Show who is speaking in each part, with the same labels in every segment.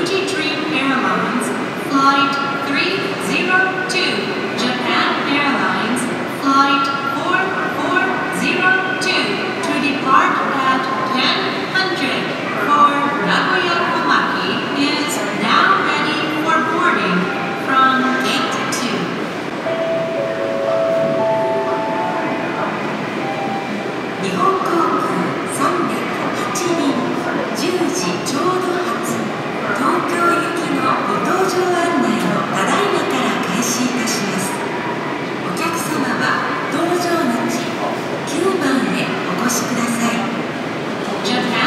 Speaker 1: Fuji Dream Airlines Flight 302, Japan Airlines Flight 4402 to depart at 10:00 for Nagoya Komaki is now ready for boarding from Gate 2. 日本航空308便10時ちょうど発東京行きのご搭乗案内をただいまから開始いたします。お客様は搭乗口9番へお越しください。Japan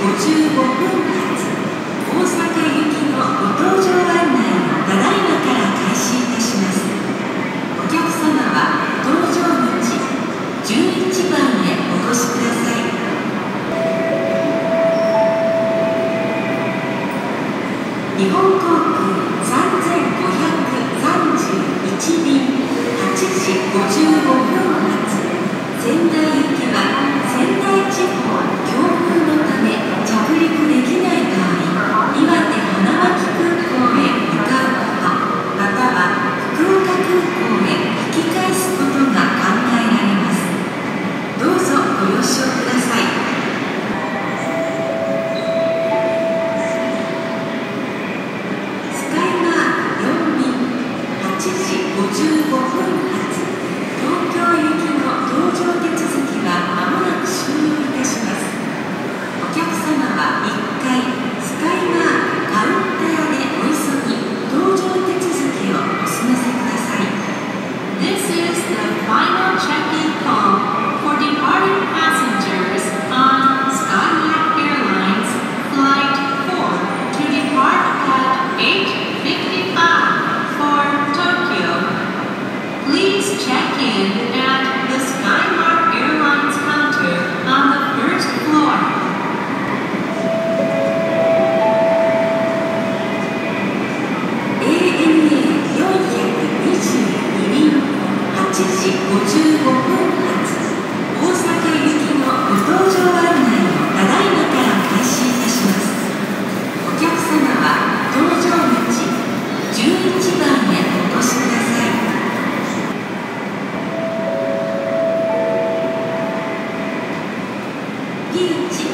Speaker 1: 55分発大阪行きのご搭乗案内をただいまから開始いたします。お客様は搭乗口11番へお越しください。日本航空3531便8時55分発仙台行きは仙台地方強風のため着陸できない場合、岩手花巻空港へ向かうことまたは福岡空港へ引き返すことが考えられます。どうぞご了承ください。55分発東京行きの搭乗手続きはまもなく終了いたします。お客様は1階スカイマークカウンターでお急ぎ搭乗手続きをお済ませください。 This is the final check-in call for departing passengers on Skylark Airlines Flight 4 to depart at 8:55 for Tokyo. Please check in at the Skylark Airlines counter on the first floor. ANA 422便8時55分発大阪行きのご搭乗案内をただいまから開始いたします。お客様は搭乗口11番へお越しください。ピーチ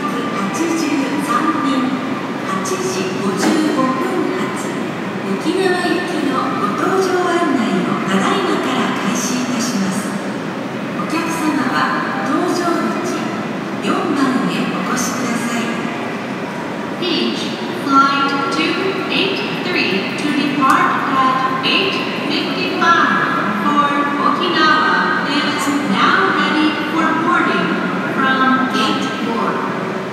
Speaker 1: 283便8時55分発沖縄行きのご搭乗案内をただいまから開始いたします。お客様は搭乗口4番へお越しください。 Peach Flight 283 to depart at 8:55 for Okinawa is now ready for boarding from Gate 4.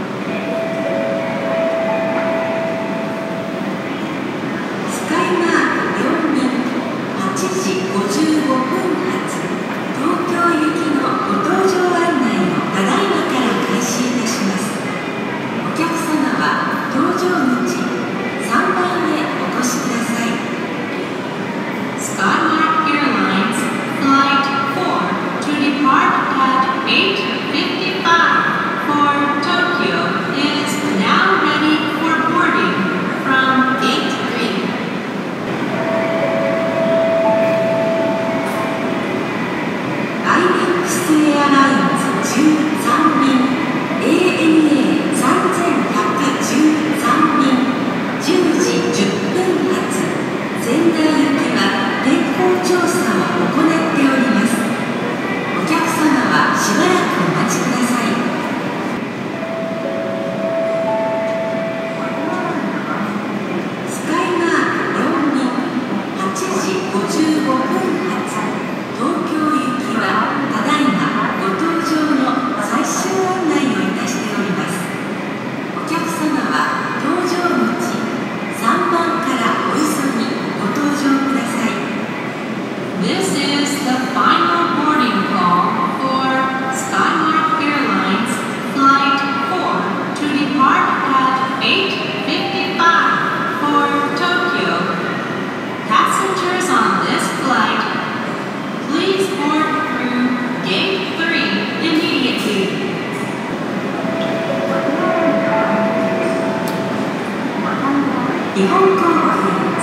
Speaker 1: スカイマーク4便8時55分発東京行きのご搭乗案内をただいまから開始いたします。お客様は搭乗口3番へお越しください。 Skylark Airlines Flight 4 to depart at 8:55 for Tokyo is now ready for boarding from Gate 3. IMEX Airlines 13便 ANA 3113便10時10分発仙台行きは天候調査を行っております。お客様はしばらくお待ちください。スカイマーク4便8時55分発東京行きはただいまご搭乗の最終案内をいたしております。お客様は搭乗口3番からお急ぎご搭乗ください。 This is the final boarding call for Skylark Airlines Flight 4 to depart at 8:55 for Tokyo. Passengers on this flight, please board through Gate 3 immediately. 日本航空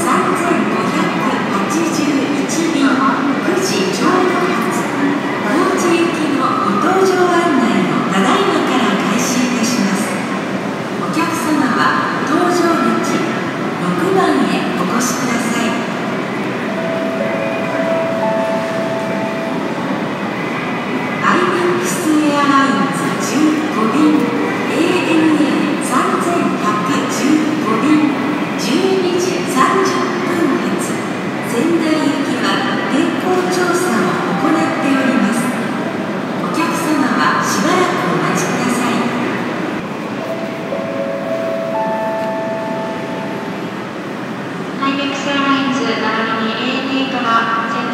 Speaker 1: 3581便9時ちょうど発高知行きのご搭乗案内をただいまから開始いたします。お客様は搭乗口6番へお越しください。IMEX Airlines 15便 ANA 3115便12時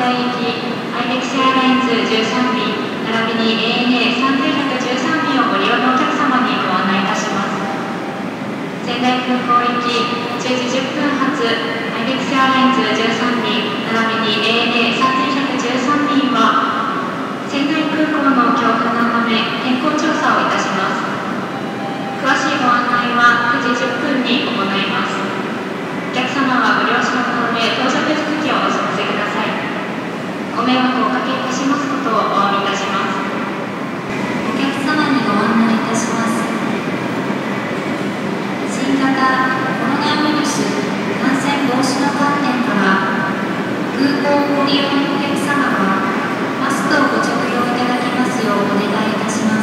Speaker 2: 行きアイデクスエアラインズ13便並びに ANA3113 便をご利用のお客様にご案内いたします。仙台空港行き10時10分発アイデクスエアラインズ13便並びに ANA3113 便は仙台空港の強風のため天候調査をいたします。詳しいご案内は9時10分に行います。お客様はご了承のため到着手続きをお済ませください。ご迷惑をおかけいたしますことをお詫びいたします。
Speaker 1: お客様にご案内いたします。新型コロナウイルス感染防止の観点から空港をご利用のお客様はマスクをご着用いただきますようお願いいたします。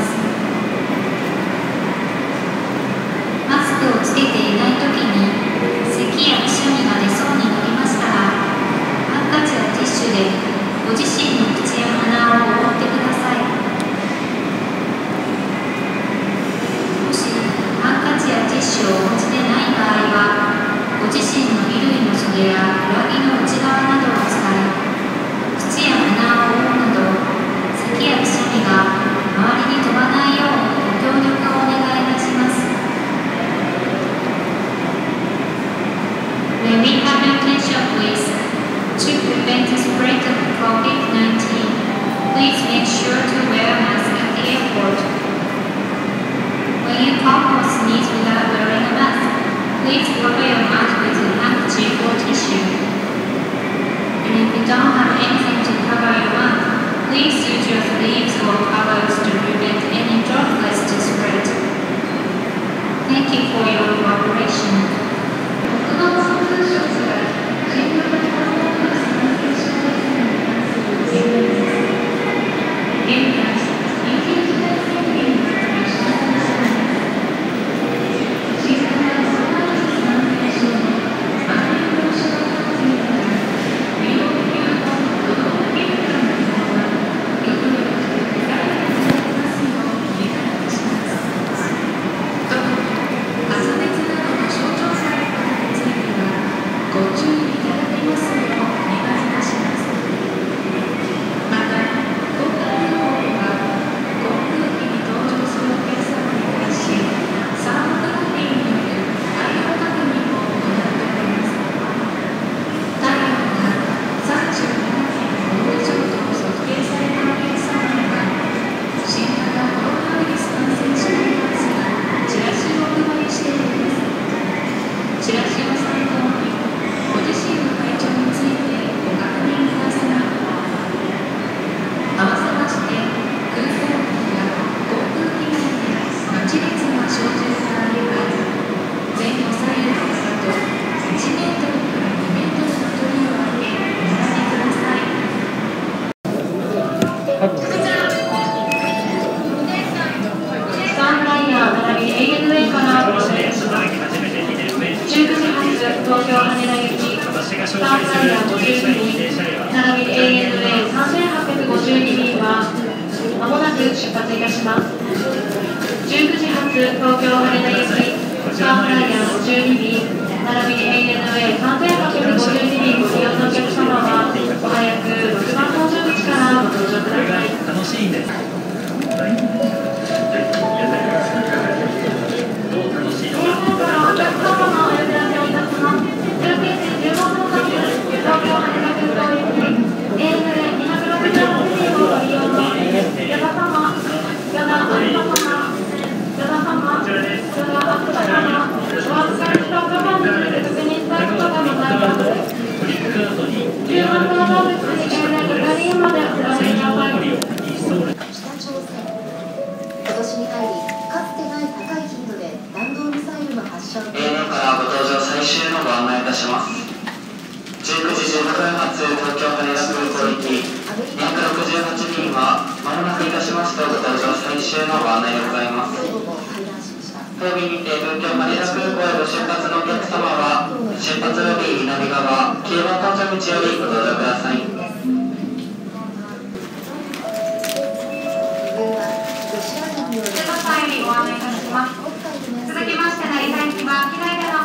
Speaker 1: マスクをつけていないときに咳やくしゃみが出そうになりましたらハンカチやティッシュでご自身の口や鼻を覆ってください。もしハンカチやティッシュをお持ちでない場合はご自身の衣類の袖や上着の内側などを使い口や鼻を覆うなど咳やくしゃみが周りに飛ばないようご協力をお願いいたします。
Speaker 2: May we have your attention, please? To prevent the spread of COVID-19, please make sure to wear a mask at the airport. When you cough or sneeze without wearing a mask, please cover your mouth with a handkerchief or tissue. And if you don't have anything to cover your mouth, please use your sleeves or covers to prevent any droplets to spread. Thank you for your cooperation.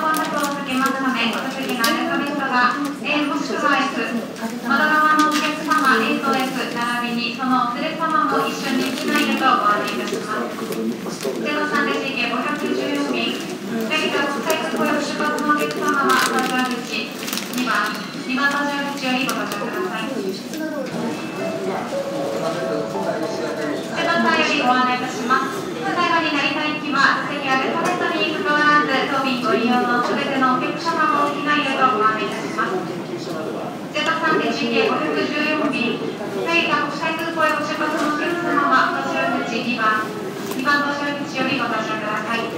Speaker 2: 窓側のお客様 GK514 便、成田国際空港へお出発のお客様は、搭乗口2番搭乗口よりご搭乗ください。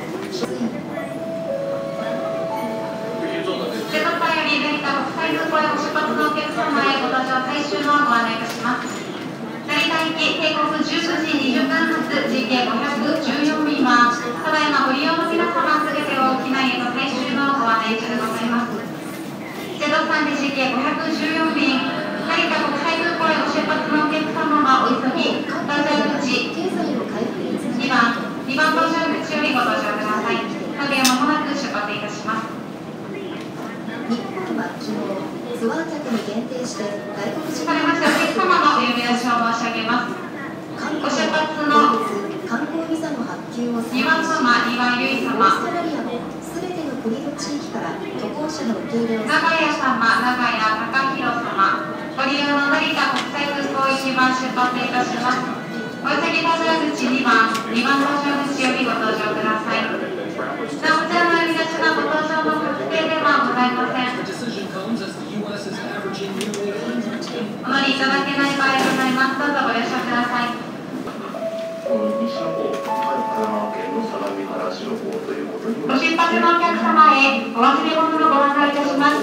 Speaker 2: 瀬戸田より成田国際空港へお出発のお客様へご搭乗最終のご案内いたします。成田行き定刻19時20分発 GK514 便は、ただいまご利用の皆様すべてを機内への最終のご案内中でございます。瀬戸山で GK514 便、成田国際空港へお出発のお客様はお急ぎ、搭乗口2番搭乗口よりご搭乗ください。影はまもなく出発いたします。
Speaker 3: 日本は昨日、ツアー客に限定して外国人
Speaker 2: されましてお客様のお呼び出しを申し上げます。ご出発の
Speaker 3: 観光ビザの発給を
Speaker 2: 2番様、2番ゆい
Speaker 3: オー
Speaker 2: 様、
Speaker 3: ストラリアのすべての国と地域から渡航者の受け入れを
Speaker 2: 長屋様、長屋貴弘様、ご利用の成田国際空港行き場出発いたします。お急ぎ搭乗口2番搭乗口よりご搭乗ください。なお、こちらの呼び出しのご搭乗の確定ではございません。お乗りいただけない場合ございます。どうぞご了承ください。
Speaker 4: 西の方、神奈川県の相模原市の方ということに。
Speaker 2: ご出発のお客様へお忘れ物のご案内いたします。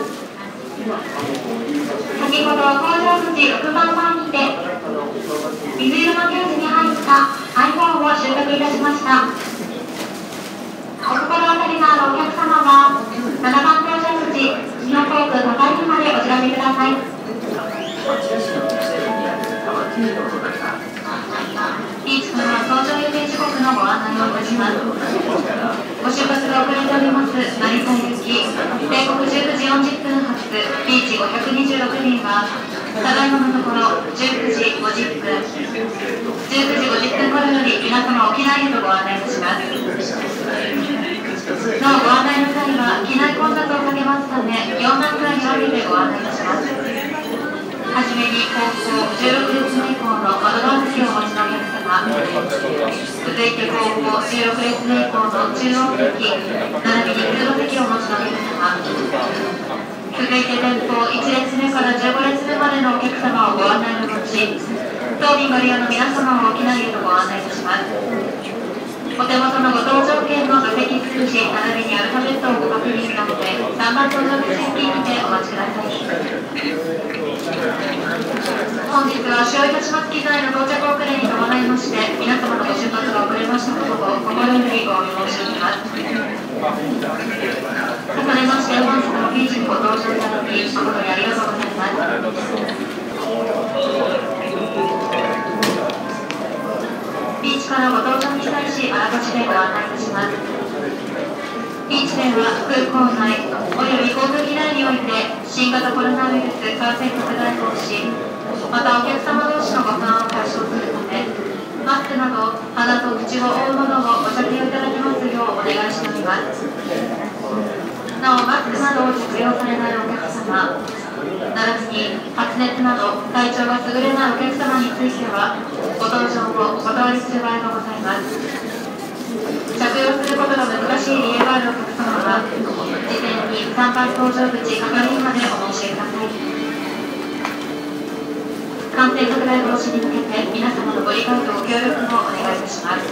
Speaker 2: 先ほど搭乗口6番前にて水色のケースに入った iPhone を収穫いたしました。お心当たりのあるお客様は7番搭乗口日本航空高井までお調べください。ビーチから搭乗予定時刻のご案内をいたします。ご出発が遅れております成田行き定刻19時40分発ビーチ526便は、ただいまのところ19時50分頃より皆様沖縄へとご案内いたします。なお、ご案内の際は機内混雑を避けますため4段階に分けてご案内いたします。はじめに後方16列目以降の窓側席をお持ちのお客様、続いて後方16列目以降の中央席並びに通路席をお持ちのお客様、続いて前方1列目から15列目までのお客様をご案内の後、当便ご利用の皆様を沖縄へとご案内いたします。お手元のご搭乗券の座席数字並びにアルファベットをご確認のので、3番搭乗口付近にてお待ちください。本日は使用いたします機材の到着遅れに伴いまして、皆様のご出発が遅れましたことを心よりお見申し上げます。重ねまして本日のビーチにご搭乗いただき誠にありがとうございます。ビーチからご搭乗に対しあらかじめご案内いたします。ビーチでは空港内および航空機内において新型コロナウイルス感染拡大防止、またお客様同士のご不安を解消するため、マスクなど鼻と口を覆うものをご着用いただきますようお願いしております。なお、マスクなどを着用されないお客様並びに発熱など体調が優れないお客様についてはご搭乗をお断りする場合がございます。着用することが難しい理由があるお客様は事前に3番搭乗口係員までお申し上げください。感染拡大防止に向けて皆様のご理解とご協力もお願いいたします。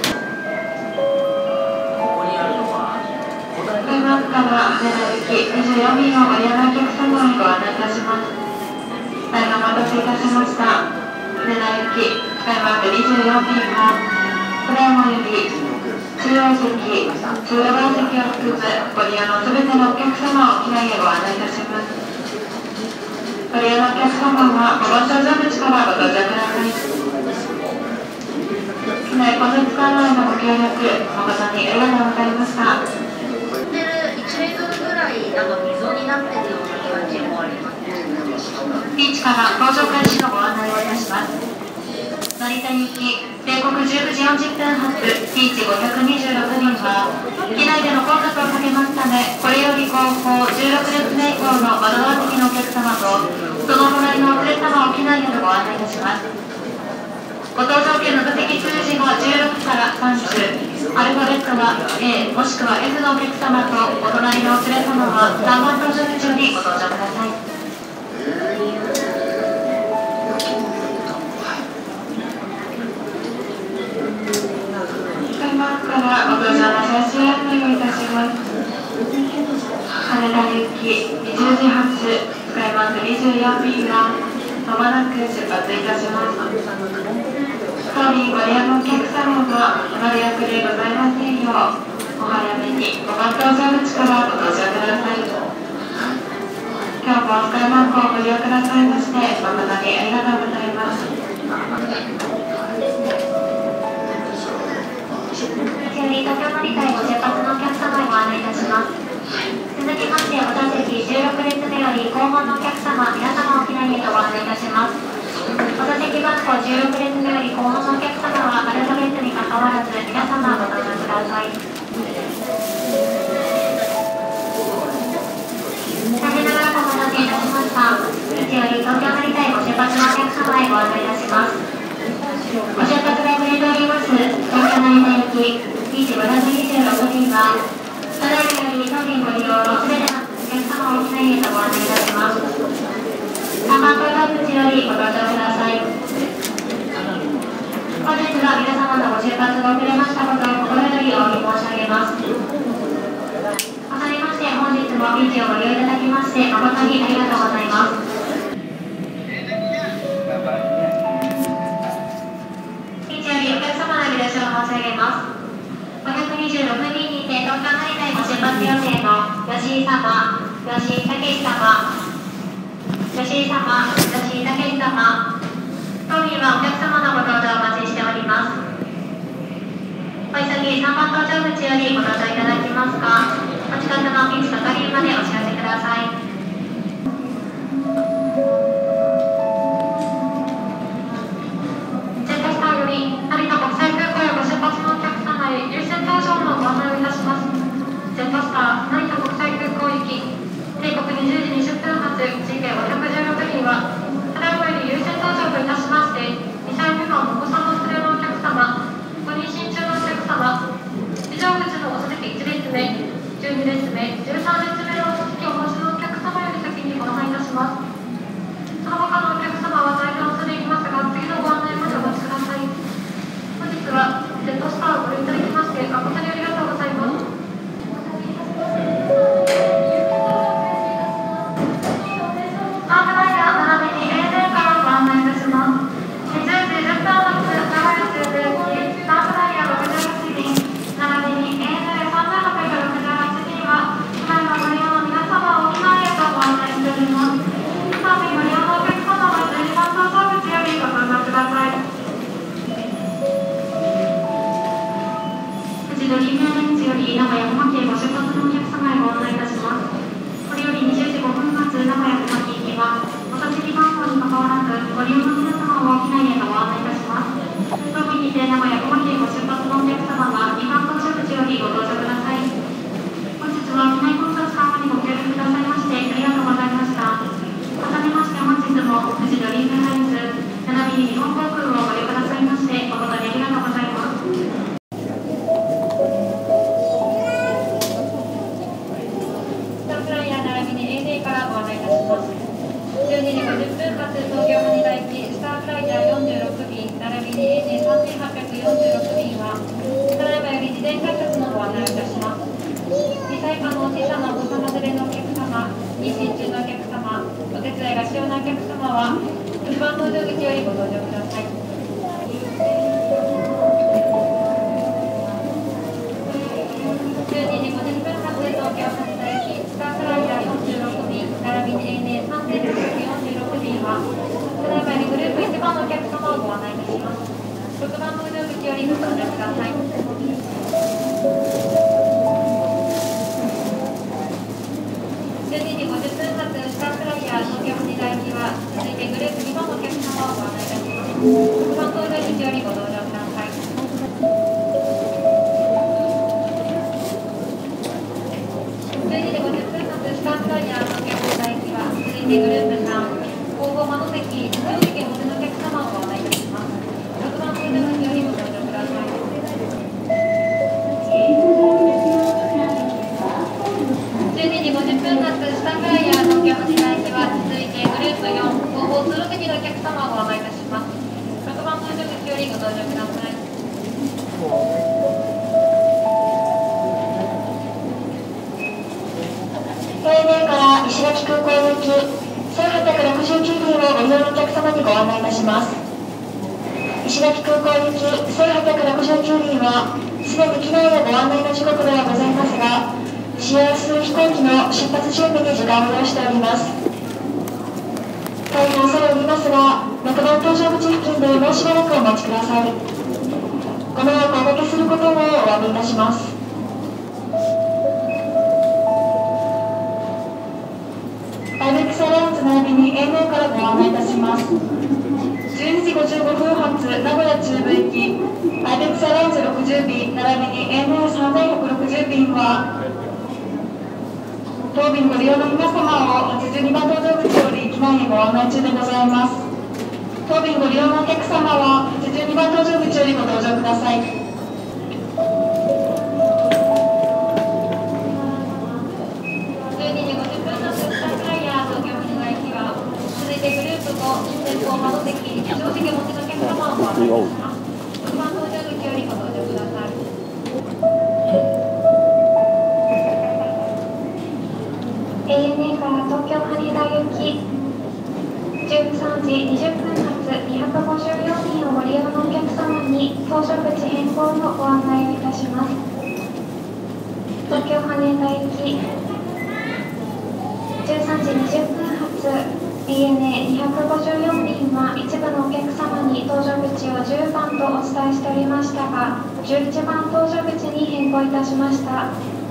Speaker 2: 空港から成田行き24便をご利用のお客様にご案内いたします。大変お待たせいたしました。成田行き開幕24便はプレーモより中央席、通路側席を含むご利用のすべてのお客様を機内へご案内いたします。ご利用のお客様は5番搭乗口からご到着ください。機内混雑緩和へのご協力誠にありがとうございました。
Speaker 5: 1メートルぐらいなんか溝になってるような感じもあります。
Speaker 2: ビーチから搭乗開始のご案内をいたします。成田行き定刻19時40分発ビーチ526便は機内での混雑を避けますため、これより後方16列目以降の窓側席のお客様とその隣のお連れ様を機内へとご案内いたします。ご搭乗券の座席数字が16から30、アルファベットは A もしくは F のお客様とお隣のお連れ様は3番搭乗口よりご搭乗ください。 からご搭乗の最終案内をいたします。羽田行き20時発スカイマーク24便がまもなく出発いたします。当便ご利用のお客様がお乗り遅れございませんようお早めに5番搭乗口からご搭乗ください。今日もスカイマークをご利用くださいまして誠にありがとうございます。
Speaker 6: 東京乗り換えご出発のお客様にご案内いたします。続きましてお座席16列目より後方のお客様皆様お機内へとご案内いたします。お座席番号16列目より後方のお客様はアルファベットにかかわらず皆様ご搭乗ください。残念ながらお待たせいたしました。位置より東京乗り換えご出発のお客様へご案内いたします。ご出発が遅れております東京成田行き2時526便はただいまより当便ご利用のすべてのお客様を機内へとご案内いたします。3番搭乗口よりご搭乗ください。本日は皆様のご出発が遅れましたことを心よりお詫び申し上げます。重ねまして本日もビーチをご利用いただきまして誠にありがとうございます。お客様のご了承を申し上げます。526便にて東京成田へご出発予定の吉井様、吉井武様、吉井様、吉井武様、当便はお客様のご搭乗お待ちしております。お急ぎ3番搭乗口よりご搭乗いただきますか、お近くのピーチ係員までお知らせください。ジェットスター成田国際空港行き定刻20時20分発次元516便はただいまより優先搭乗といたしまして、2歳未満お子さんの連れのお客様、ご妊娠中のお客様、非常口のお座席1列目、12列目、13列目のお座席をお持ちのお客様より先にご案内いたします。その他のお客様は大変恐れ入りますが次のご案内までお待ちください。本日はジェットスターをご利用いただきまして誠にありがとうございます。ドリームエアラインズより名古屋小牧へご出発のお客様へご案内いたします。これより20時5分発名古屋小牧行きはお座席番号にかかわらずご利用の皆様を機内へとご案内いたします。当便にて名古屋小牧へご出発のお客様は2番搭乗口よりご搭乗ください。本日は機内混雑緩和にご協力くださいましてありがとうございました。重ねまして本日も富士ドリームエアラインズ並びに日本航空をご利用くださいまして誠にありがとうございます。12時50分発東京羽田行きスターフライヤー46便並びに ANA3846 便はただいまより事前改札のご案内をいたします。2歳以下の小さなお子様連れのお客様、妊娠中のお客様、お手伝いが必要なお客様は6番搭乗口よりご搭乗ください。12時50分発東京羽田行きスターフライヤー46便並びに ANA3946 便はただいまよりグループ1番のお客様をご案内いたします。6番搭乗口よりご搭乗ください。12時50分発スターフライヤー東京羽田行きは続いてグループ2番のお客様をご案内いたします。
Speaker 7: 石垣空港行き1869便をご利用のお客様にご案内いたします。石垣空港行き1869便はすでに機内へご案内の時刻ではございますが、使用する飛行機の出発準備に時間を要しております。大変恐れ入りますが、6番搭乗口付近でもうしばらくお待ちください。ご迷惑をおかけすることをお詫びいたします。アイベックスエアラインズ並びに ANA からご案内いたします。12時55分発名古屋中部行きアイベックスエアラインズ60便並びに ANA3160 便は当便ご利用の皆様を82番搭乗口より機内へご案内中でございます。当便ご利用のお客様は82番搭乗口よりご搭乗ください。
Speaker 6: 12時50分発スターフライヤー東京羽田行きは続いてグループ5前方窓席非常席お持ちのお客様をご案内いたします。6番搭乗口よりご搭乗ください。
Speaker 2: ANA から東京羽田行き13時20分発254便をご利用のお客様に搭乗口変更のご案内をいたします。東京羽田行き13時20分発 ANA254 便は一部のお客様に搭乗口を10番とお伝えしておりましたが、11番搭乗口に変更いたしました。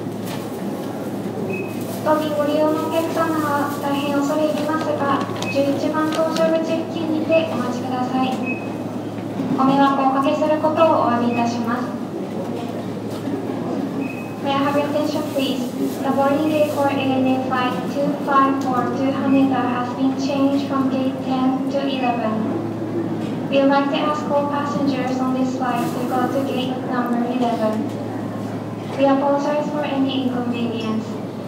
Speaker 2: 当便ご利用のお客様は大変恐れ入りますが、11番搭乗口付近にてお待ちください。ご迷惑をおかけすることをお詫びいたします。May I have your attention please? The boarding gate for ANA Flight 254 to Haneda has been changed from gate 10 to 11. We would like to ask all passengers on this flight to go to gate number 11. We apologize for any inconvenience.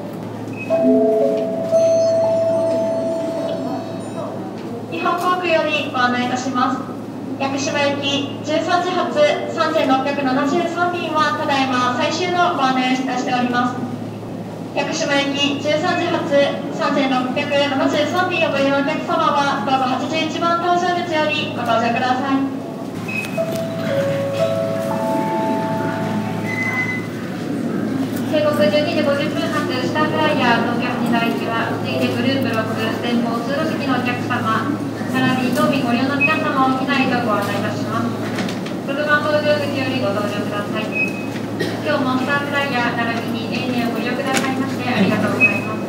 Speaker 7: 日本航空よりご案内いたします。屋久島行き13時発3673便はただいま最終のご案内をいたしております。屋久島行き13時発3673便をご利用のお客様はどうぞ81番搭乗口よりご搭乗ください。
Speaker 6: 帝国12時50分発スターフライヤー東京羽田行きは次いでグループ6前方通路席のお客様並びに当便ご利用の皆様を機内とご案内いたします。6番搭乗口よりご搭乗ください。今日もスターフライヤー並びに ANA をご利用くださいましてありがとうございます。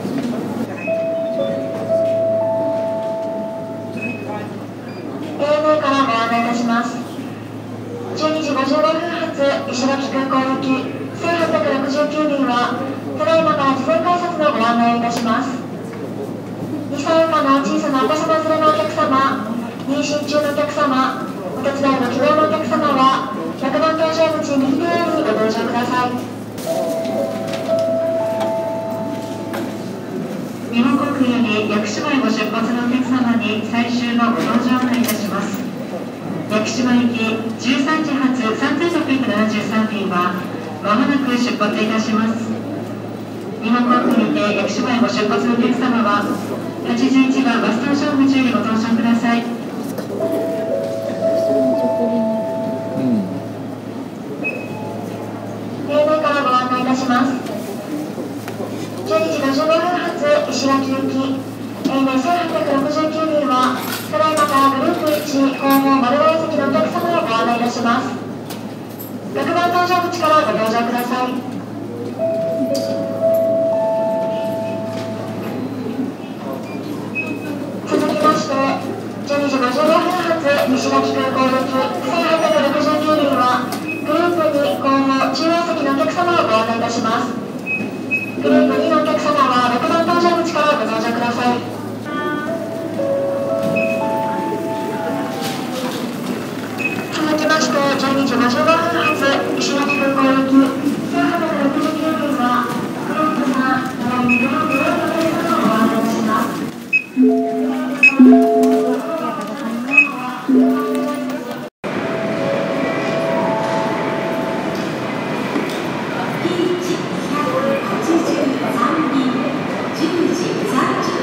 Speaker 7: ANA からご案内いたします。12時55分発石垣空港行き1869便はただいまから事前改札のご案内をいたします。2歳以下の小さなお子様連れのお客様、妊娠中のお客様、お手伝いの希望のお客様は100番搭乗口右手よりご搭乗ください。日本航空より屋久島へご出発のお客様に最終のご搭乗をお願いいたします。屋久島行き13時発3673便はまもなく出発いたします。日本航空にて屋久島へご出発のお客様は81番バス搭乗口よりご搭乗ください。ANA からご案内いたします。12時55分発石垣行き ANA1869 便はただいまからグループ1後方丸ヶ谷席のお客様をご案内いたします。6番搭乗口からご搭乗ください。続きまして12時55分発石垣空港行き1869便はグループ2後方中央席のお客様をご案内いたします。グループ2のお客様は6番搭乗口からご搭乗ください。続きまして12時55分発石垣空港行き1869便はグループ3並びにグループ4のお客様をご案内いたします。
Speaker 1: P183 便10時30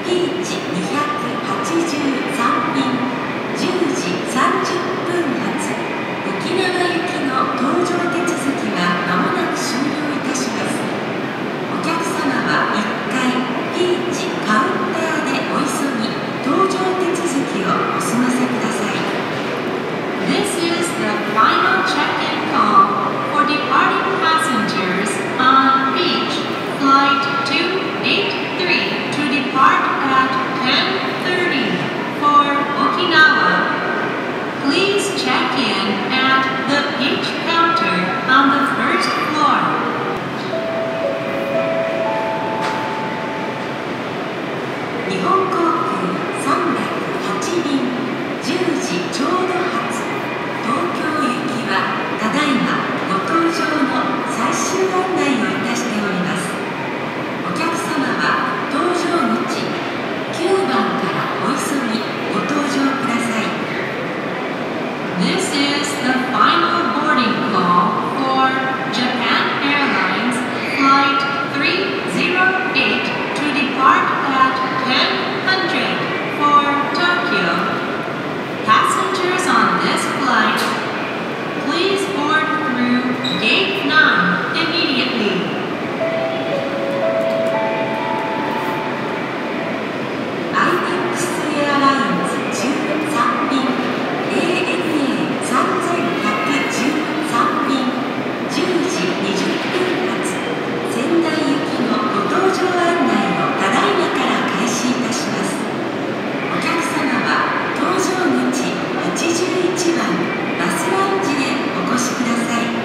Speaker 1: ピーチ283便10時30分発沖縄行きの搭乗手続きがまもなく終了いたします。お客様は1階ピーチカウンターでお急ぎ搭乗手続きをお済ませください。
Speaker 2: This is the final check-in call for departing passengers on Beach Flight 283 to depart at 10:30 for Okinawa. Please check in at the Beach counter on the first floor.
Speaker 1: 日本航空308便10時ちょうど発東京行きはただいまご搭乗の最終案内をいたしております。お客様は搭乗口9番からお急ぎご搭乗ください。
Speaker 2: This is the final boarding call for Japan Airlines Flight 308 to depart at 10:00 for Tokyo. Passengers on this flight, please board through Gate 9 immediately.
Speaker 1: アイメックスエアラインズ13便 ANA3113 便10時20分発仙台行きのご搭乗案内をただいまから開始いたします。お客様は搭乗口81番バスラウンジへお越しください。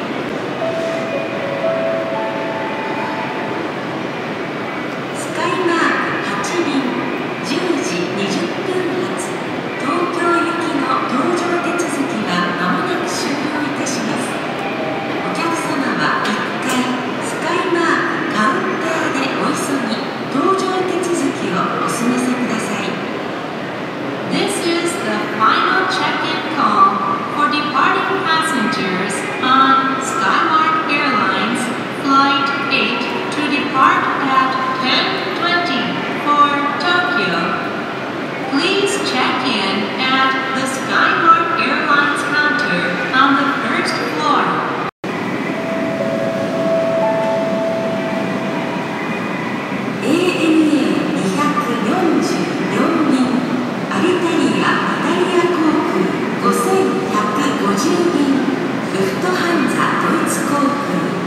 Speaker 1: スカイマーク8便10時20分発東京行きの搭乗手続きがまもなく終了いたします。お客様は1階スカイマークカウンターでお急ぎ搭乗手続きをお済ませください。
Speaker 2: This is the final check-in call for departing passengers on Skymark Airlines Flight 8 to depart at 10:20 for Tokyo. Please check in at the Skymark Airlines counter on the first floor.
Speaker 1: ANA244 便アリタリア・イタリア航空5150便ルフトハンザ・ドイツ航空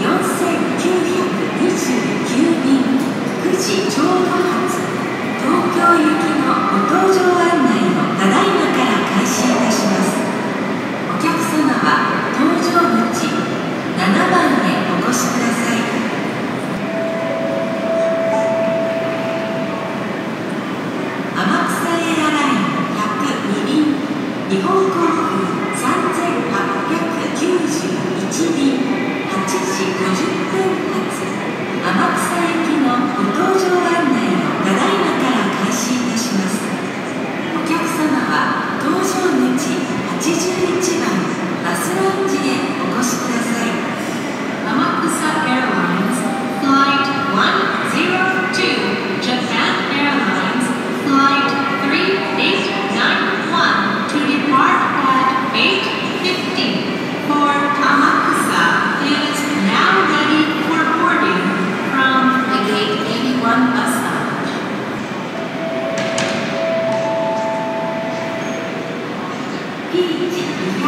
Speaker 1: 4929便9時ちょうど発東京行きのご搭乗案内をただいまから開始いたします。お客様は搭乗口7番へお越しください。天草エアライン102便日本航空3891便8時50分発天草行きのご搭乗案内をただいまから開始いたします。お客様は搭乗口81番バスラウンジへお越しください。
Speaker 2: Amakusa Airlines Flight 102 Japan Airlines Flight 3891 to depart at 8:50 for Amakusa is now ready for boarding from the Gate 81 bus lounge.
Speaker 1: P283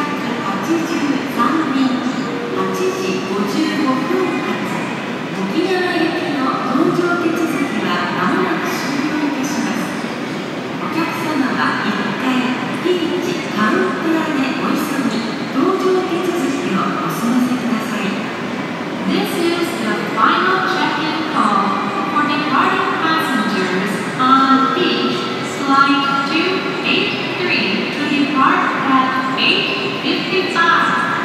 Speaker 1: 便8時55分発沖縄行きの搭乗手続きはまもなく終了いたします。お客様は1階P1カウンターでお急ぎ搭乗手続きをお済ませください。
Speaker 2: This is the final check-in call for departing passengers on Beach Flight 283 to depart at 8:55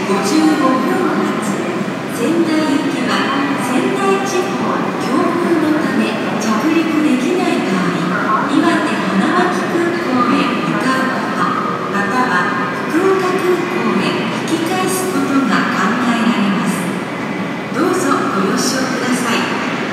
Speaker 1: 55分発仙台行きは仙台地方強風のため着陸できない場合、岩手花巻空港へ向かうことまたは福岡空港へ引き返すことが考えられます。どうぞご了承ください。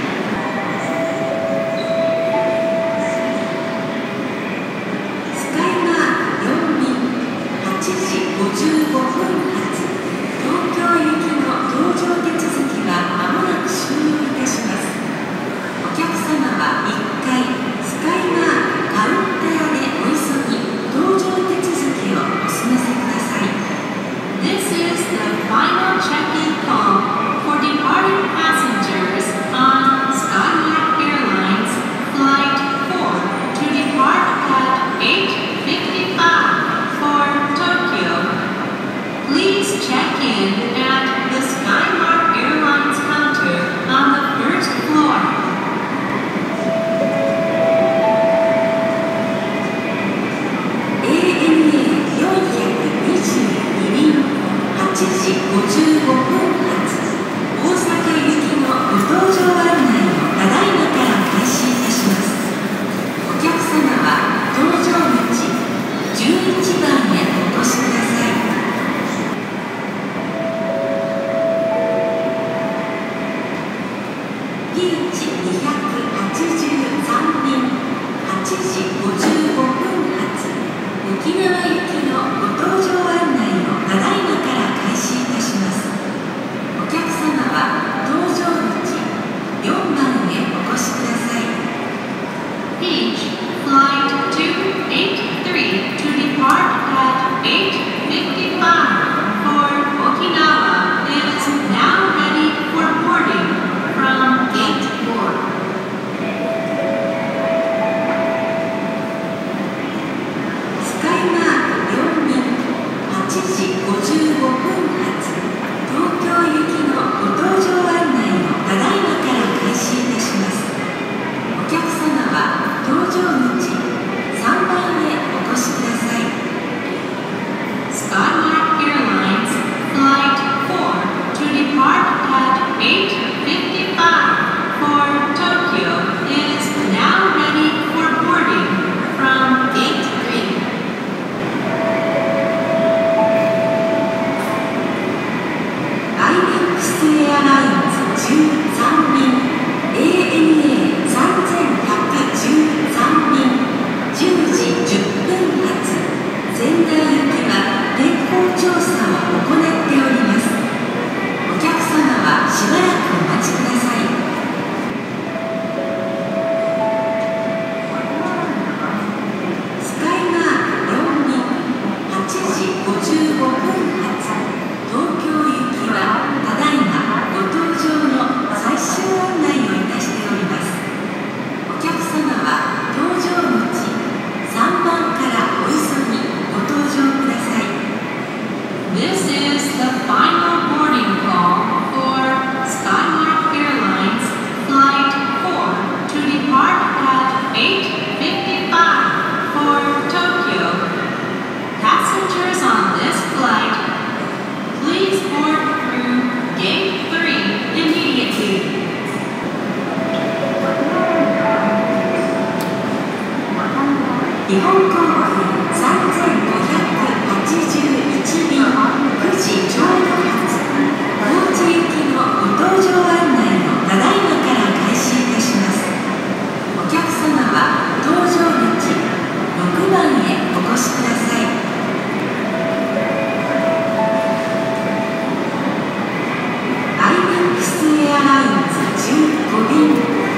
Speaker 1: スカイマーク4便8時55分発東京行きの搭乗手続きはまもなく終了いたします。お客様は1階スカイマークカウンターでお急ぎ搭乗手続きをお済ませください。
Speaker 2: This is the final check-in call for departing passengers on Skylark Airlines Flight 4 to depart at 8:55 for Tokyo. Please check in at the Skylark Airlines counter on the first floor.
Speaker 1: ANA422 便8時55分発大阪行きのご搭乗案内をただいまから開始いたします。お客様は搭乗口11番へお越しください。ピーチ283便8時55分発沖縄行きのご搭乗案内をただいまから開始いたします。お客様は搭乗口4番へお越しください。
Speaker 2: Peach Flight 283 to depart at 8:55 for Okinawa is now ready for boarding from Gate 4.
Speaker 1: スカイマーク4便8時55分発東京行きのご搭乗案内をただいまから開始いたします。お客様は搭乗口3番へお越しください。
Speaker 2: Skylark Airlines Flight 4 to depart at 8:55 for Tokyo is now ready for boarding from Gate 3.
Speaker 1: IMEX エアラインズ13便 ANA3113 便10時10分発仙台行きは天候調査を行っております。お客様はしばらくお待ちください。スカイマーク4便8時55分発東京行きはただいまご搭乗の最終案内をいたしております。お客様は搭乗口3番からお急ぎご搭乗ください。
Speaker 2: This is the final boarding call for Skylark Airlines Flight 4 to depart at 8:55 for Tokyo. Passengers on this flight, please board through Gate 3 immediately.
Speaker 1: 日本航空3581便9時ちょうど発高知行きのご搭乗案内をただいまから開始いたします。お客様は搭乗口6番へお越しください。IMEX エアラインズ15便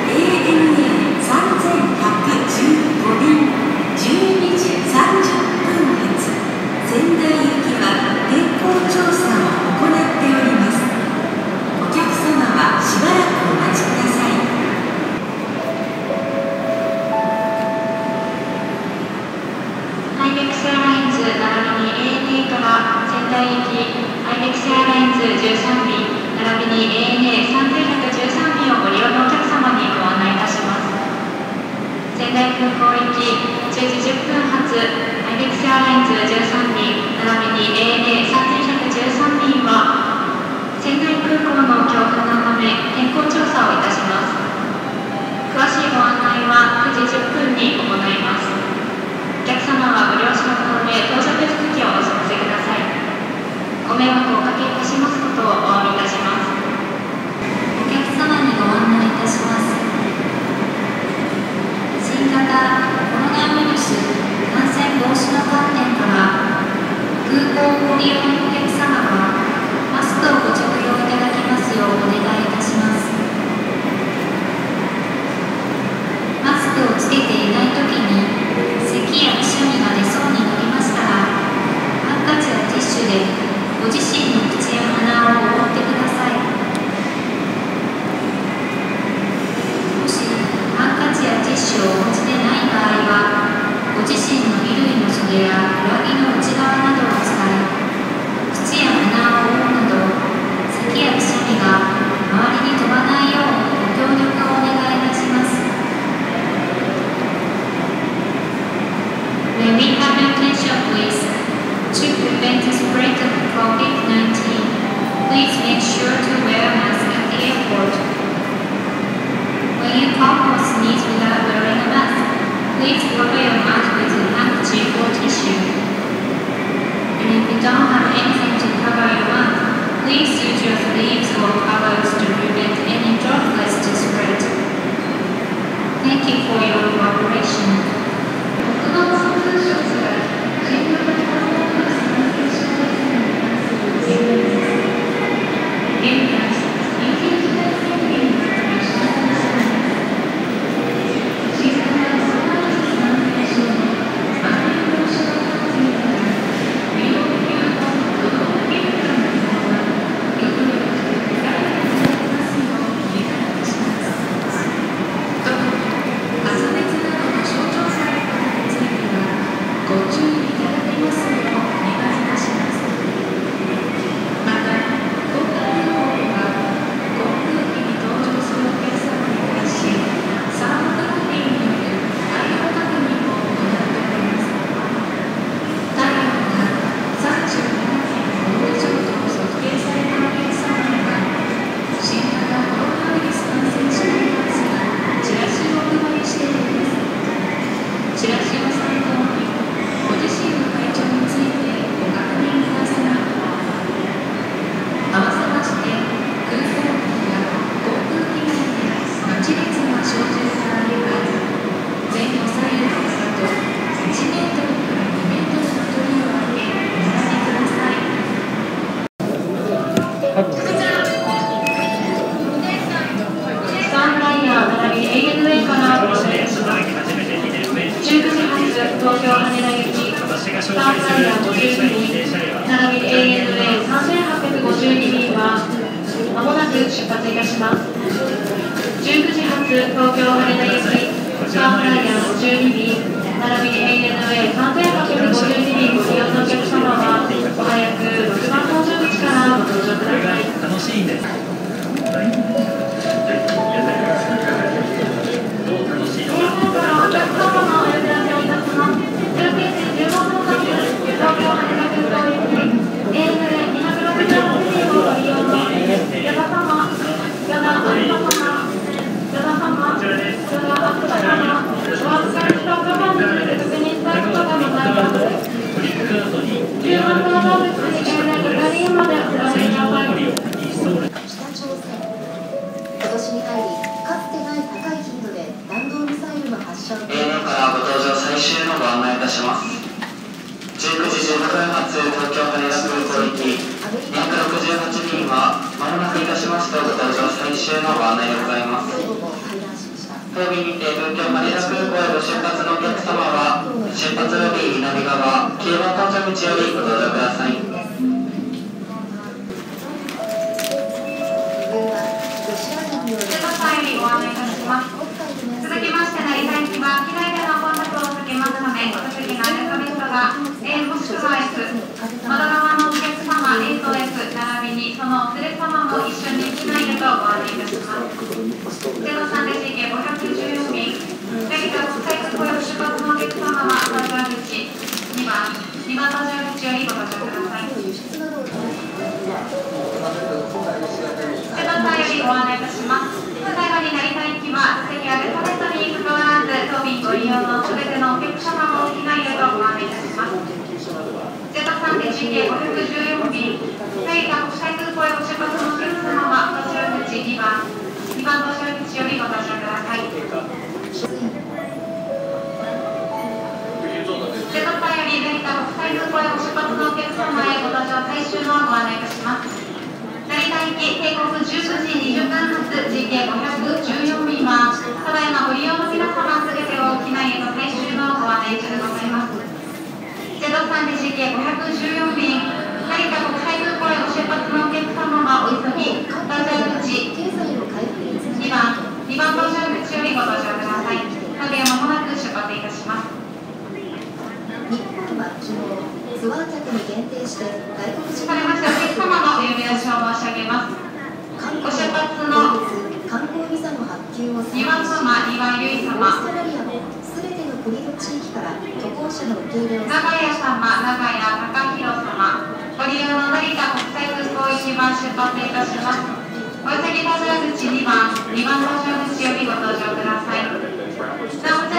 Speaker 1: ANA3115 便12時30分発仙台行きは天候調査を行っております。お客様はしばらくお待ちください。
Speaker 7: IMEX エアラインズ並びに ANA から仙台行き IMEX エアラインズ13便並びに ANA3113 便をご利用のお客様にご案内いたします。仙台空港行き10時10分発 IMEX エアラインズ13便並びに ANA3113 便は
Speaker 2: you don't have anything to cover your mouth, please use your sleeves or covers to prevent any droplets to spread. Thank you for your cooperation.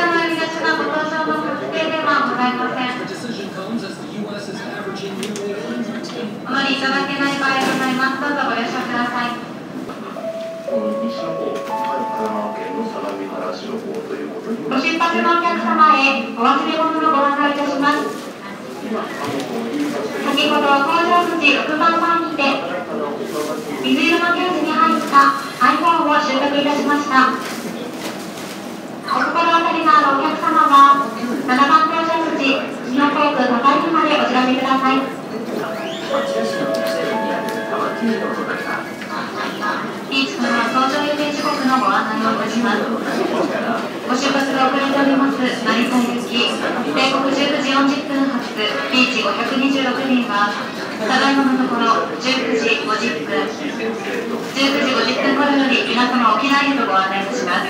Speaker 6: ございません。
Speaker 2: 乗りいただけない場合がございます。どうぞご了承ください。
Speaker 4: 西の方、神奈川県の相模原市の方ということに。
Speaker 6: ご出発のお客様へお忘れ物のご案内いたします。先ほど搭乗口6番前にて水色のケースに入った iPhone を収穫いたしました。お心当たりのあるお客様は7番搭乗口日野航空高井までお知らせください。
Speaker 2: ビーチから搭乗予定時刻のご案内をいたします。ご出発が遅れております成田行き定刻19時40分発ビーチ526便はただいまのところ19時50分頃より皆様沖縄へとご案内いたします。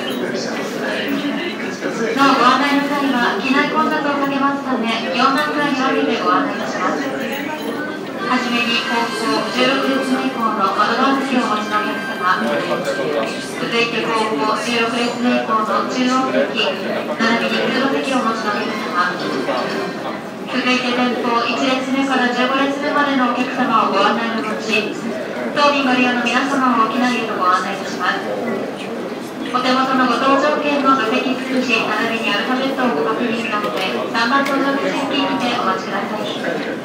Speaker 2: なおご案内の際は機内混雑を避けますため4段くらいに分けてご案内いたします。はじめに後方16列目以降の窓側席をお持ちのお客様、続いて後方16列目以降の中央席並びに通路席をお持ちのお客様、続いて前方1列目から15列目までのお客様をご案内の後、当便ご利用の皆様を沖縄へとご案内いたします。お手元のご搭乗券の座席数字並びにアルファベットをご確認のので3番搭乗口付近にてお待ちください。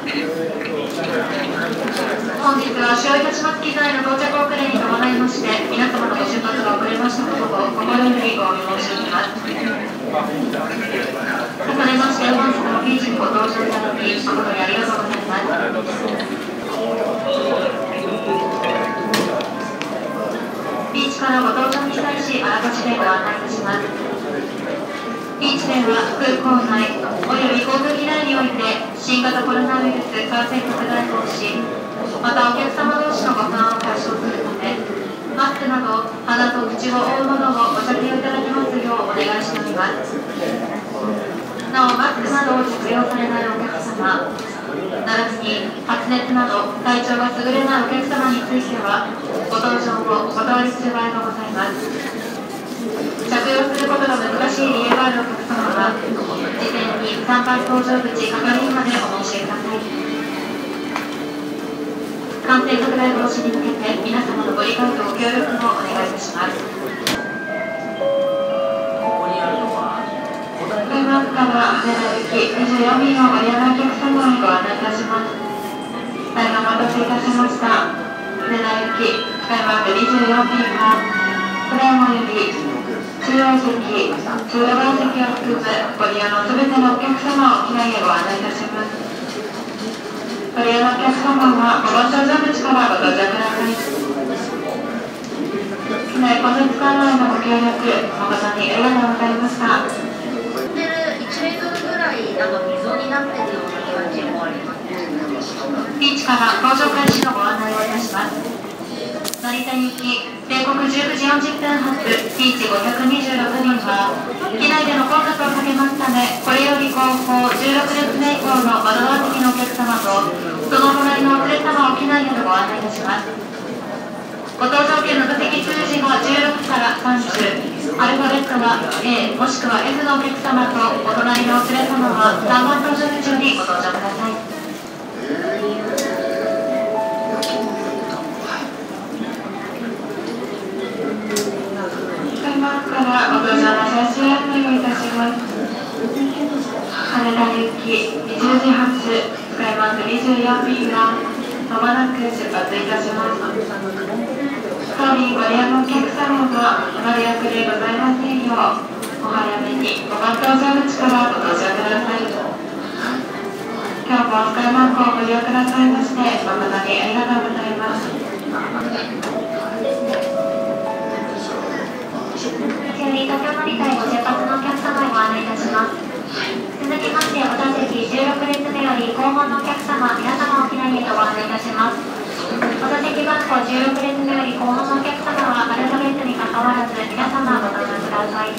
Speaker 2: 本日は使用いたします機材の到着遅れに伴いまして皆様のご出発が遅れましたことを心よりお見申し上げます。重ねまして本日のビーチにご搭乗いただき誠にありがとうございます。ビーチからご搭乗に際しあらかじめご案内いたします。ビーチでは空港内および航空機内において新型コロナウイルス感染拡大防止またお客様同士のご不安を解消するためマスクなど鼻と口を覆うものをご着用いただきますようお願いしております。なおマスクなどを着用されないお客様並びに発熱など体調が優れないお客様についてはご搭乗をお断りする場合がございます。着用することが難しい理由があるお客様は事前に3番搭乗口係員までお申し上げください。感染拡大防止に向けて皆様のご理解とご協力もお願いいたします。開幕から羽田行き24便をご利用のお客様にご案内いたします。大変お待たせいたしました。羽田行き開幕24便はプライムより中央席、通路側席を含むご利用のすべてのお客様を機内へご案内いたします。ご利用のお客様は5番搭乗口からご到着ください。機内混雑緩和へのご協力誠にありがとうございました。
Speaker 5: 1メートルぐらいなんか溝になってるような感じもあります。
Speaker 2: ビーチから搭乗開始のご案内をいたします。成田行き定刻19時40分発ビーチ526便は機内での混雑を避けますためこれより後方16列目以降の窓側席のお客様とその隣のお連れ様を機内へとご案内いたします。ご搭乗券の座席数字が16から30アルファベットが A もしくは F のお客様とお隣のお連れ様は3番搭乗口にご搭乗ください。開幕からご搭乗の最終案内をいたします。羽田行き20時発開幕24便はまもなく出発いたします。当便ご利用のお客様がお乗り遅れございませんようお早めに5番搭乗口からご搭乗ください。今日もスカイマークをご利用くださいまして誠にありがとうございます。
Speaker 6: 東京成田へご出発のお客様をご案内いたします。続きましてお座席16列目より後方のお客様皆様を機内へとご案内いたします。お座席番号16列目より後方のお客様はアルファベットにかかわらず皆様ご搭乗ください。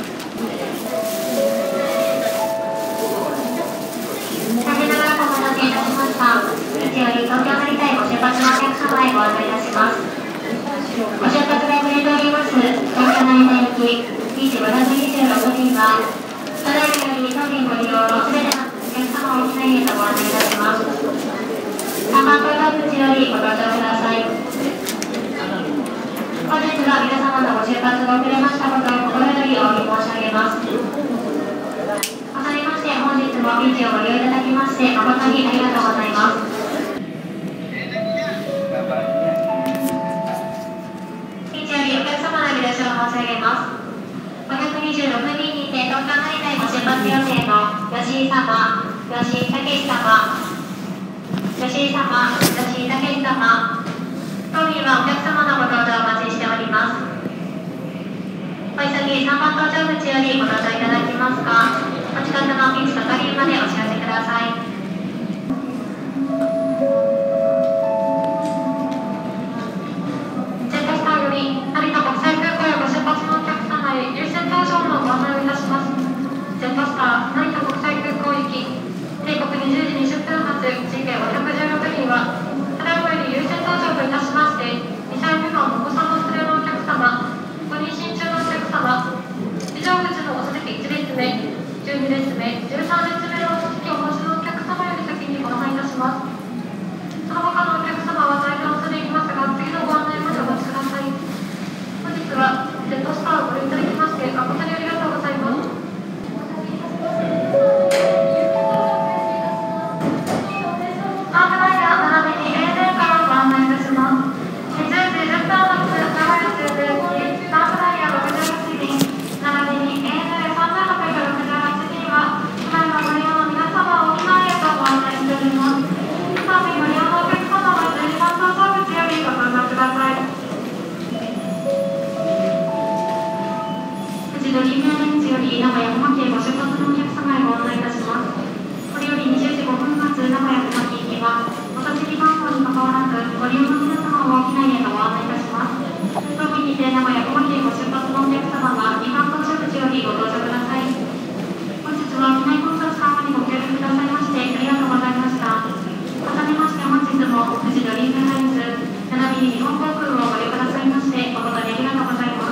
Speaker 6: 残念ながらお待たせいたしました。位置より東京成田へご出発のお客様へご案内いたします。ご出発が遅れております東京成田行きビーチ526便はただいまより当便ご利用のすべてのお客様を機内へとご案内いたします。3番搭乗口
Speaker 2: よりご搭乗ください。本日は皆様のご出発が遅れましたことを心よりお詫び申し上げます。重ねまして本日もピンチをご利用いただきまして誠にありがとうございます。ピンチよりお客様のご了承を申し上げます。526人にて東京成田へご出発予定の吉井様、吉井武様、吉井様、吉井武様、当便はお客様のご搭乗お待ちしております。お急ぎ3番搭乗口よりご搭乗いただきますか、お近くのピンチ係員までお知らせください。ジェットスターより成田国際空港へご出発のお客様へ優先搭乗のご案内をいたします。ジェットスター成田国際空港行き定刻20時20分発 GK516 便はただいまより優先搭乗といたしまして、2歳未満お子さんの連れのお客様、ご妊娠中のお客様、非常口のお座席1列目、12列目、13列目のお座席をお持ちのお客様より先にご案内いたします。その他のお客様は在庫を恐れ入りますが、次のご案内までお待ちください。本日はジェットスターをご利用いただきまして誠にありがとうございます。ハーフダイヤ並びに ANA からご案内いたします。10時10分発名古屋中部行きハーフダイヤ68便並びに ANA3868 便はただいまご利用の皆様を機内へとご案内しております。当便ご利用のお客様は12番搭乗口よりご搭乗ください。富士ドリームエレンジより名古屋小牧へご出発のお客様へご案内いたします。これより20時5分発名古屋小牧行きはお座席番号にかかわらずご利用の皆様を機内へとご案内いたします。当便にて名古屋小牧へご出発のお客様は2番搭乗口よりご搭乗ください。本日は機内混雑緩和にご協力くださいましてありがとうございました。重ねまして本日も富士ドリームエアラインズ並びに日本航空をご利用くださいまして誠にありがとうございます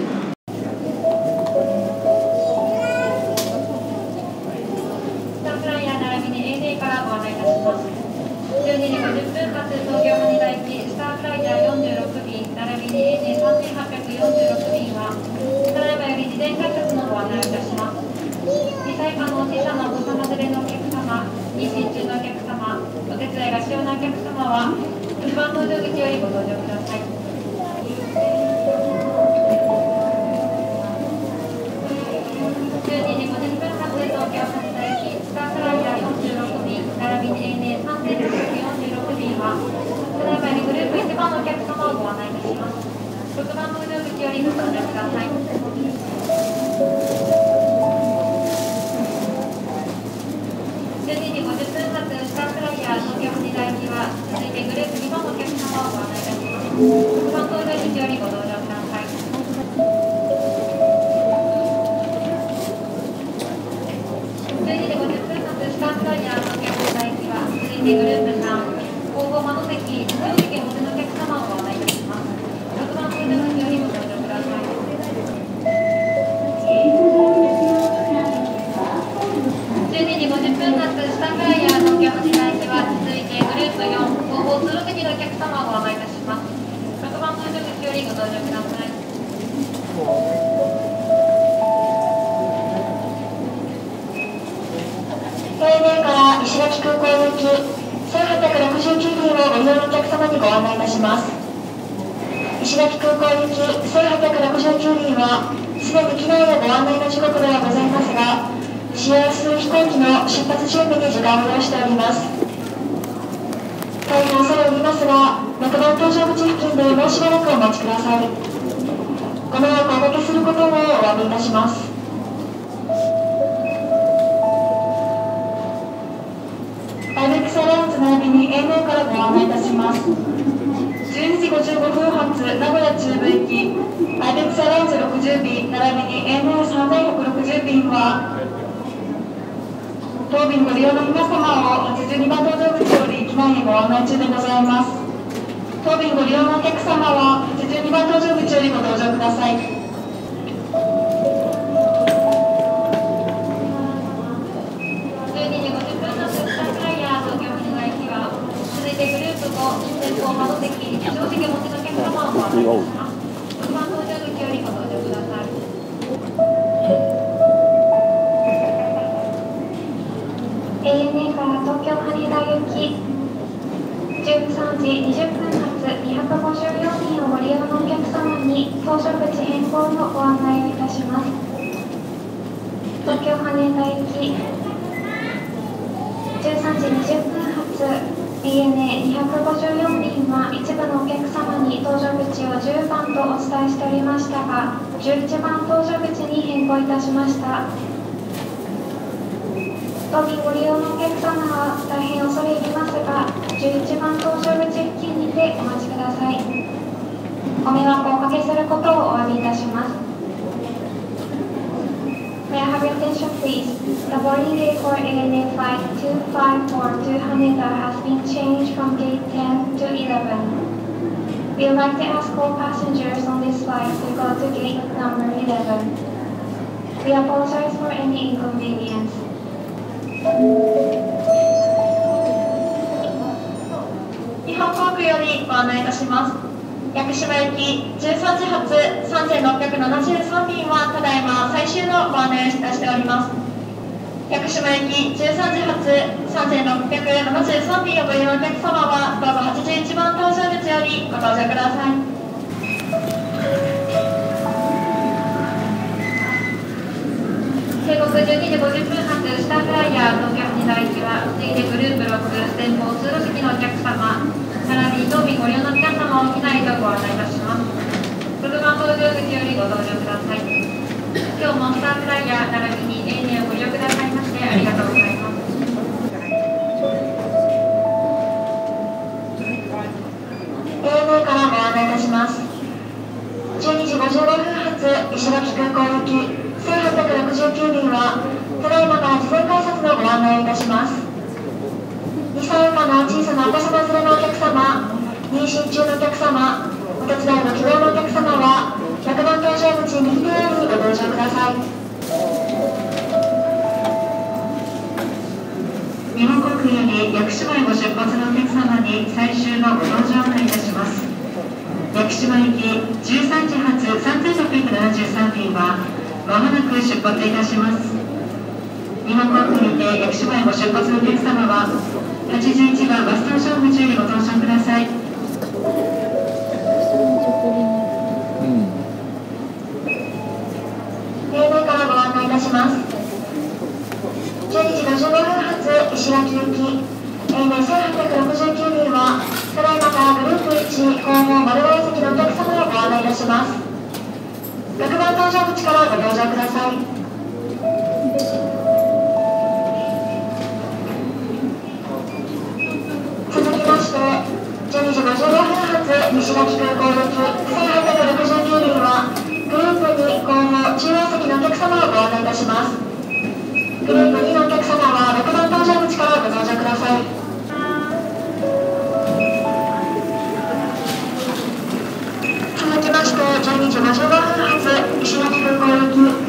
Speaker 2: 。12時50分発東京羽田行きスターフライヤー46便並びに ANA3846 便はただいまより事前改札のご案内をいたします。2歳以下の小さなお子様連れのお客様、妊娠中のお客様、お手伝いが必要なお客様は6番搭乗口よりご搭乗ください。12時50分発東京羽田行きスターフライヤー46便並びに ANA3646 便はただいまよりグループ1番のお客様をご案内いたします。6番搭乗口よりご搭乗ください。12時50分発スターフライヤー東京羽田行きは続いてグループ2番のお客様をご案内いたします。6番搭乗口よりご搭乗ください。12時50分発スターフライヤー東京羽田行きは続いてグループ3後方窓席自由席お持ちのお客様をご案内いたします。6番搭乗口よりご搭乗ください。12時50分発スターフライヤー東京羽田行きは続いてグループ4後方通路席のお客様をご案内いたします。6番搭乗口よりご搭乗ください。
Speaker 7: ANA から石垣空港行き1869便をご利用のお客様にご案内いたします。石垣空港行き1869便はすでに機内へご案内の時刻ではございますが、使用する飛行機の出発準備に時間を要しております。大変恐れ入りますが、6番搭乗口付近でもうしばらくお待ちください。ご迷惑をおかけすることをお詫びいたします。アイベックスエアラインズ並びに ANA からご案内いたします。12時55分発名古屋中部行きアイベックスエアラインズ60便並びに ANA3160 便は当便ご利用の皆様を82番搭乗口より機内へご案内中でございます。当便ご利用のお客様は82番搭乗口よりご搭乗ください。12時50分のスターフライヤー東京羽田行きは続いてグループ5
Speaker 6: 前方窓席、非常席お持ちのお客様をご案内いたします。6番搭乗口よりご搭乗ください。ANA から東京羽田行き13時20分発254人をご利用のお客様に搭乗口変更のご案内をいたします。東京羽田行き13時20分発 ANA254 便は一部のお客様に搭乗口を10番とお伝えしておりましたが、11番搭乗口に変更いたしました。当便ご利用のお客様は大変恐れ入りますが、11番搭乗口付近にてお待ちください。ご迷惑をおかけすることをお詫びいたします。May I have your attention, please? The boarding gate for ANA Flight 254 to Haneda has been changed from gate 10 to 11. We would like to ask all passengers on this flight to go to gate number 11. We apologize for any inconvenience. 日本航空よりご案内いたします。屋久島行き13時発3673便はただいま最終のご案内をいたしております。屋久島行き13時発3673便をご利用のお客様はどうぞ81番搭乗口よりご搭乗ください。帝国12時50分発スターフライヤー東京羽田行きは次いでグループ6前方通路席のお客様並びに当便ご利用の皆様を機内とご案内いたします。6番搭乗口よりご搭乗ください。今日もスターフライヤー並びに ANA をご利用くださいましてありがとうございます。ANA からご案内いたします。12時55分発石垣空港行き1869便はただいまから事前改札のご案内をいたします。2歳以下の小さなお子様連れのお客様、妊娠中のお客様、お手伝いの希望のお客様は100番搭乗口右手よりご搭乗ください。日本航空より屋久島へご出発のお客様に最終のご搭乗をお願いいたします。屋久島行き13時発3673便はまもなく出発いたします。日本航空にて屋久島へご出発のお客様は81番バス搭乗口よりご搭乗ください。ANA からご案内いたします。12時55分発石垣行き ANA1869 便はただいまからグループ1後方丸大席のお客様をご案内いたします。6番搭乗口からご搭乗ください。続きまして12時55分発石垣空港行き1869便はグループ2後方中央席のお客様をご案内いたします。グループ2のお客様は6番搭乗口からご搭乗ください。続きまして12時55分発石垣空港行き